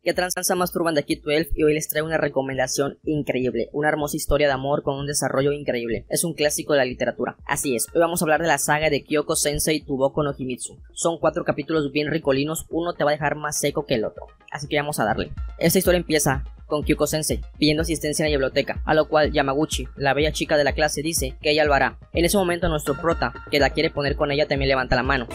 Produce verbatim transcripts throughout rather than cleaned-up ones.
¿Qué tranza más turban de aquí doce? Y hoy les traigo una recomendación increíble, una hermosa historia de amor con un desarrollo increíble. Es un clásico de la literatura. Así es, hoy vamos a hablar de la saga de Kyoko Sensei Tuboko no Himitsu. Son cuatro capítulos bien ricolinos, uno te va a dejar más seco que el otro. Así que vamos a darle. Esta historia empieza con Kyoko Sensei pidiendo asistencia en la biblioteca, a lo cual Yamaguchi, la bella chica de la clase, dice que ella lo hará. En ese momento nuestro prota, que la quiere poner con ella, también levanta la mano.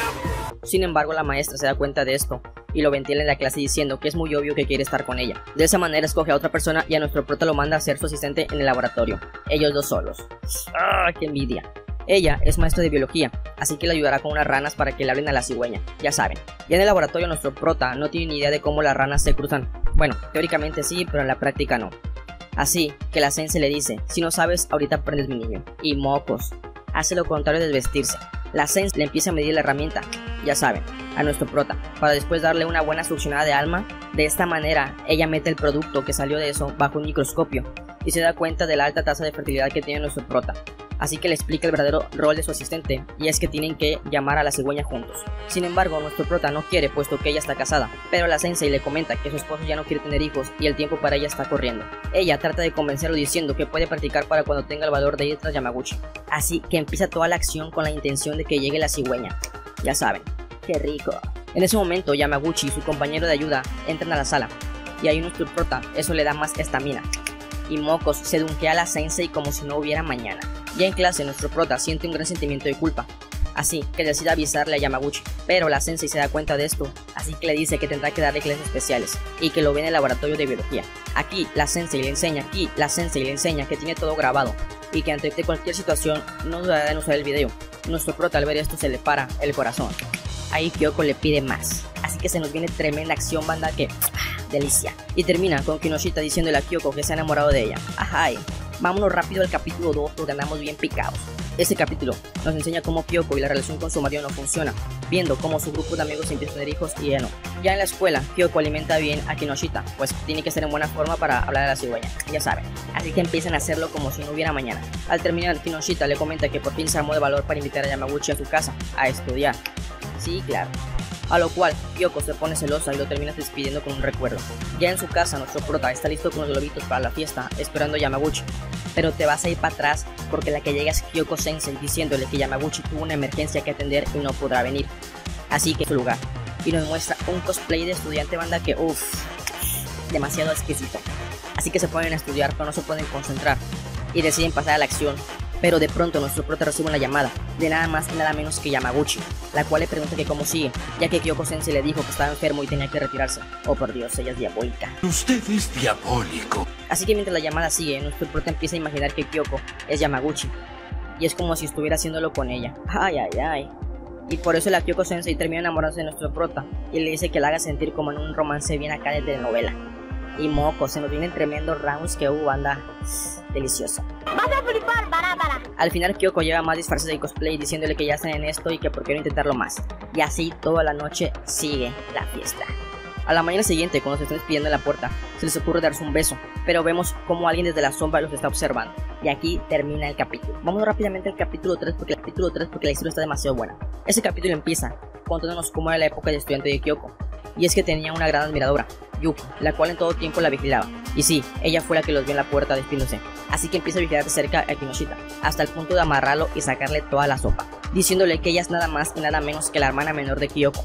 Sin embargo, la maestra se da cuenta de esto y lo ventila en la clase diciendo que es muy obvio que quiere estar con ella. De esa manera escoge a otra persona y a nuestro prota lo manda a ser su asistente en el laboratorio. Ellos dos solos. ¡Ah, qué envidia! Ella es maestra de biología, así que le ayudará con unas ranas para que le hablen a la cigüeña, ya saben. Ya en el laboratorio nuestro prota no tiene ni idea de cómo las ranas se cruzan. Bueno, teóricamente sí, pero en la práctica no. Así que la sensei le dice, si no sabes, ahorita aprendes mi niño. Y mocos, hace lo contrario de desvestirse. La sensei le empieza a medir la herramienta, ya saben, a nuestro prota, para después darle una buena succionada de alma. De esta manera, ella mete el producto que salió de eso bajo un microscopio y se da cuenta de la alta tasa de fertilidad que tiene nuestro prota. Así que le explica el verdadero rol de su asistente, y es que tienen que llamar a la cigüeña juntos. Sin embargo, nuestro prota no quiere, puesto que ella está casada, pero la sensei le comenta que su esposo ya no quiere tener hijos y el tiempo para ella está corriendo. Ella trata de convencerlo diciendo que puede practicar para cuando tenga el valor de ir tras Yamaguchi. Así que empieza toda la acción con la intención de que llegue la cigüeña. Ya saben, ¡qué rico! En ese momento, Yamaguchi y su compañero de ayuda entran a la sala, y ahí nuestro prota, eso le da más estamina. Y mocos, se dunquea a la sensei como si no hubiera mañana. Ya en clase, nuestro prota siente un gran sentimiento de culpa, así que decide avisarle a Yamaguchi, pero la sensei se da cuenta de esto, así que le dice que tendrá que darle clases especiales y que lo ve en el laboratorio de biología. Aquí la sensei le enseña, aquí la sensei le enseña que tiene todo grabado y que ante cualquier situación no dudará en usar el video. Nuestro prota al ver esto se le para el corazón. Ahí Kyoko le pide más, así que se nos viene tremenda acción, banda, que ¡ah, delicia! Y termina con Kinoshita diciéndole a Kyoko que se ha enamorado de ella. ¡Ajay! Vámonos rápido al capítulo dos porque andamos bien picados. Este capítulo nos enseña cómo Kyoko y la relación con su marido no funciona, viendo cómo su grupo de amigos empieza a tener hijos y ella no. Ya en la escuela, Kyoko alimenta bien a Kinoshita, pues tiene que estar en buena forma para hablar a la cigüeña, ya saben. Así que empiezan a hacerlo como si no hubiera mañana. Al terminar, Kinoshita le comenta que por fin se armó de valor para invitar a Yamaguchi a su casa a estudiar. Sí, claro. A lo cual, Kyoko se pone celosa y lo termina despidiendo con un recuerdo. Ya en su casa, nuestro prota está listo con los globitos para la fiesta, esperando a Yamaguchi. Pero te vas a ir para atrás porque la que llega es Kyoko Sensei diciéndole que Yamaguchi tuvo una emergencia que atender y no podrá venir. Así que su lugar. Y nos muestra un cosplay de estudiante, banda, que uff, demasiado exquisito. Así que se ponen a estudiar, pero no se pueden concentrar y deciden pasar a la acción. Pero de pronto nuestro prota recibe una llamada de nada más y nada menos que Yamaguchi, la cual le pregunta que cómo sigue, ya que Kyoko Sensei le dijo que estaba enfermo y tenía que retirarse. Oh por Dios, ella es diabólica. Usted es diabólico. Así que mientras la llamada sigue, nuestro prota empieza a imaginar que Kyoko es Yamaguchi, y es como si estuviera haciéndolo con ella. Ay, ay, ay. Y por eso la Kyoko Sensei termina enamorándose de nuestro prota, y le dice que la haga sentir como en un romance bien acá de telenovela. Y moco, se nos vienen tremendos rounds que uh, anda delicioso. ¡Vas a flipar, Bárbara! Al final Kyoko lleva más disfraces de cosplay diciéndole que ya están en esto y que por qué no intentarlo más. Y así toda la noche sigue la fiesta. A la mañana siguiente, cuando se están despidiendo en la puerta, se les ocurre darse un beso, pero vemos como alguien desde la sombra los está observando. Y aquí termina el capítulo. Vamos rápidamente al capítulo tres porque el capítulo tres porque la historia está demasiado buena. Ese capítulo empieza contándonos cómo era la época de estudiante de Kyoko. Y es que tenía una gran admiradora, Yuki, la cual en todo tiempo la vigilaba. Y sí, ella fue la que los vio en la puerta despidiéndose. Así que empieza a vigilar de cerca a Kinoshita, hasta el punto de amarrarlo y sacarle toda la sopa, diciéndole que ella es nada más y nada menos que la hermana menor de Kyoko.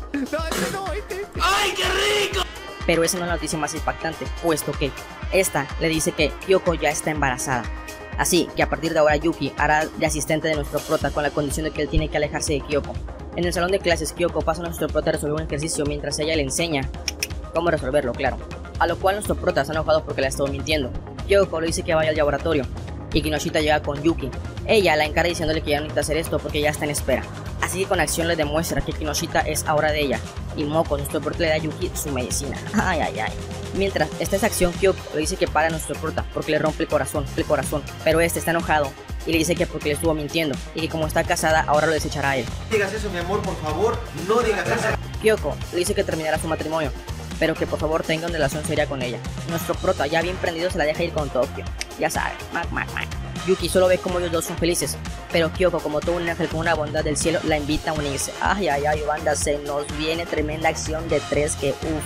¡Ay, qué rico! Pero esa no es la noticia más impactante, puesto que esta le dice que Kyoko ya está embarazada. Así que a partir de ahora Yuki hará de asistente de nuestro prota con la condición de que él tiene que alejarse de Kyoko. En el salón de clases, Kyoko pasa a nuestro prota a resolver un ejercicio mientras ella le enseña cómo resolverlo, claro. A lo cual nuestro prota está enojado porque le ha estado mintiendo. Kyoko le dice que vaya al laboratorio y Kinoshita llega con Yuki. Ella la encara diciéndole que ya no necesita hacer esto porque ya está en espera. Así que con acción le demuestra que Kinoshita es ahora de ella. Y moco, nuestro prota le da a Yuki su medicina. Ay, ay, ay. Mientras está esa acción, Kyoko le dice que para a nuestro prota porque le rompe el corazón, el corazón. Pero este está enojado y le dice que porque le estuvo mintiendo y que como está casada ahora lo desechará a él. No digas eso, mi amor, por favor, no digas eso. Kyoko le dice que terminará su matrimonio, pero que por favor tenga una relación seria con ella. Nuestro prota, ya bien prendido, se la deja ir con Tokio. Ya sabe, mac, mac, mac. Yuki solo ve como ellos dos son felices, pero Kyoko, como todo un ángel con una bondad del cielo, la invita a unirse. Ay, ay, ay, banda, se nos viene tremenda acción de tres que uff.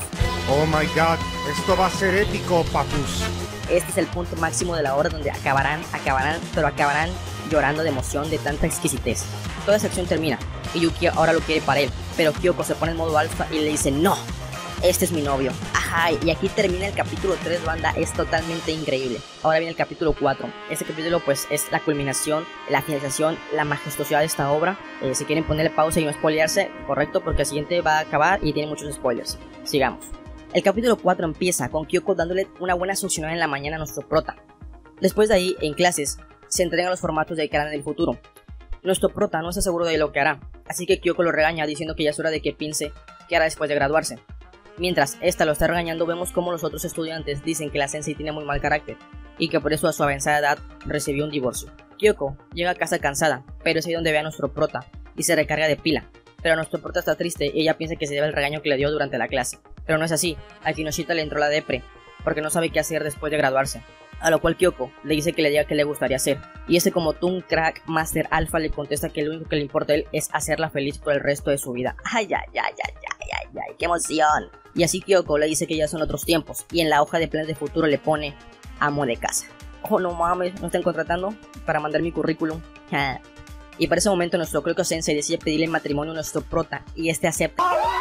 Oh my god, esto va a ser épico, papus. Este es el punto máximo de la obra donde acabarán, acabarán, pero acabarán llorando de emoción de tanta exquisitez. Toda esa acción termina y Yuki ahora lo quiere para él, pero Kyoko se pone en modo alfa y le dice no, este es mi novio. Ajá, y aquí termina el capítulo tres, banda, es totalmente increíble. Ahora viene el capítulo cuatro. Este capítulo pues es la culminación, la finalización, la majestuosidad de esta obra. Eh, si quieren ponerle pausa y no spoilearse, correcto, porque el siguiente va a acabar y tiene muchos spoilers. Sigamos. El capítulo cuatro empieza con Kyoko dándole una buena succionada en la mañana a nuestro prota. Después de ahí, en clases, se entregan los formatos de que harán en el futuro. Nuestro prota no está seguro de lo que hará, así que Kyoko lo regaña diciendo que ya es hora de que piense qué hará después de graduarse. Mientras esta lo está regañando, vemos cómo los otros estudiantes dicen que la sensei tiene muy mal carácter y que por eso a su avanzada edad recibió un divorcio. Kyoko llega a casa cansada, pero es ahí donde ve a nuestro prota y se recarga de pila. Pero nuestro prota está triste y ella piensa que se debe al regaño que le dio durante la clase. Pero no es así, a Kinoshita le entró la depre, porque no sabe qué hacer después de graduarse. A lo cual Kyoko le dice que le diga qué le gustaría hacer. Y este como tú un crack Master Alpha le contesta que lo único que le importa a él es hacerla feliz por el resto de su vida. ¡Ay, ay, ay, ay, ay, ay, ay! ¡Qué emoción! Y así Kyoko le dice que ya son otros tiempos, y en la hoja de planes de futuro le pone amo de casa. Oh, no mames, ¿no están contratando para mandar mi currículum? Y para ese momento nuestro Kyoko Sensei decide pedirle matrimonio a nuestro prota, y este acepta.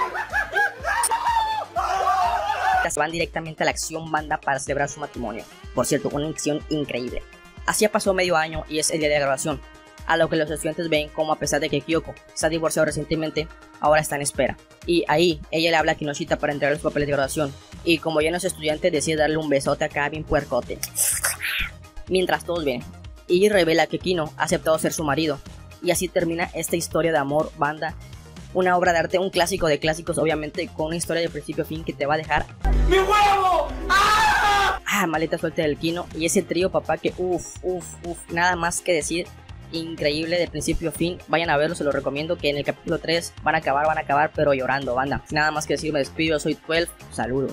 Van directamente a la acción, banda, para celebrar su matrimonio. Por cierto, una acción increíble. Así ha pasado medio año y es el día de graduación, a lo que los estudiantes ven como a pesar de que Kyoko se ha divorciado recientemente, ahora está en espera. Y ahí ella le habla a Kinoshita para entregar los papeles de graduación, y como ya no es estudiante decide darle un besote acá bien puercote. Mientras todos ven, y revela que Kino ha aceptado ser su marido, y así termina esta historia de amor, banda. Una obra de arte, un clásico de clásicos, obviamente, con una historia de principio a fin que te va a dejar ¡mi huevo! ¡Ah! Ah, maleta suelta del Kino. Y ese trío, papá, que uff, uff, uff, nada más que decir. Increíble de principio a fin. Vayan a verlo, se lo recomiendo. Que en el capítulo tres van a acabar, van a acabar, pero llorando, banda. Nada más que decir, me despido, soy doce. Saludos.